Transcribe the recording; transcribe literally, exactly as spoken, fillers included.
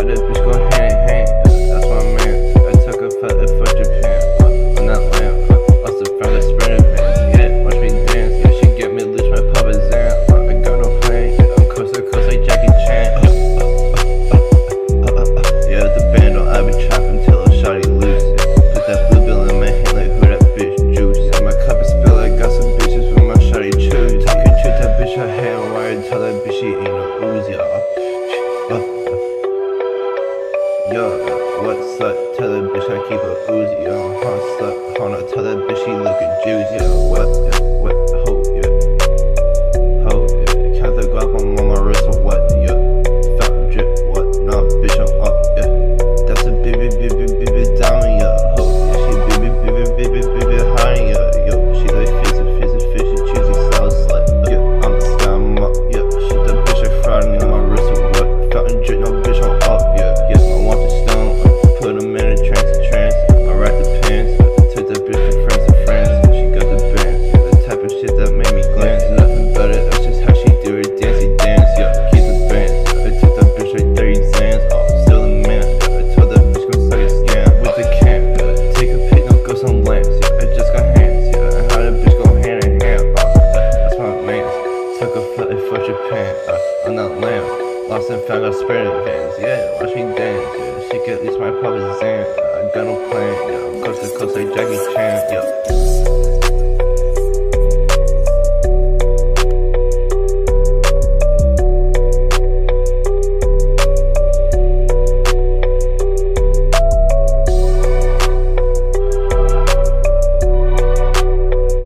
how that bitch go hand in hand. That's my man. I took a flight for Japan. Uh, I'm not lamb. Uh, also found a sprinter van. Yeah, watch me dance. Yeah, she get me loose, my pub is in. Uh, I got no plan. Yeah, I'm coast to coast like Jackie Chan. Uh, uh, uh, uh, uh, uh, uh. Yeah, the band on. I be chopping till a shawty loose. Yeah. Put that blue bill in my hand like who that bitch juice. Yeah, my cup is spilled. I got some bitches with my shawty choose. Talking truth, that bitch her hand wired. Tell that bitch she ain't no ooze, y'all. Uh, uh. Yo, what's up? Tell that bitch I keep a Uzi on. Huh, suck, hold on, tell that bitch she looking juicy. Yo, what, yeah, what, ho, yeah, ho, yeah. Count the Glock on my wrist or what, yeah. Fountain drip, what, nah, bitch I'm up, yeah. That's a baby, baby, baby diamond, yeah, ho. Yeah, she baby, baby, baby, baby high, yeah, yo. She like fizzy, fizzy, fishy, choosy, sour slut, yeah. I'm the sky, I'm up, yeah. Shit, that bitch I fried on my wrist or what. Fountain drip, no bitch I'm up, yeah, yeah. I want the stone, put him in a trance to trance. I ride the pants, took that bitch from friends to friends. She got the band, yeah, the type of shit that made me glance. Nothing better, that's just how she do her dancey dance, yeah. Keep the bands, I took that bitch like thirty zans. Oh, I'm still a man, yeah. I told that bitch go suck a scam with the cam, yeah. Take a pic, no go some lamps, yeah. I just got hands, yeah. And how that bitch go hand in hand, oh, that's my man. Took a flight for Japan, uh, I'm not lamb. Lost and found, got spread advance, yeah. Watch me dance, yeah. She get at least my pop is in. I got no plan, yeah. I'm coast to coast like Jackie Chan, yeah.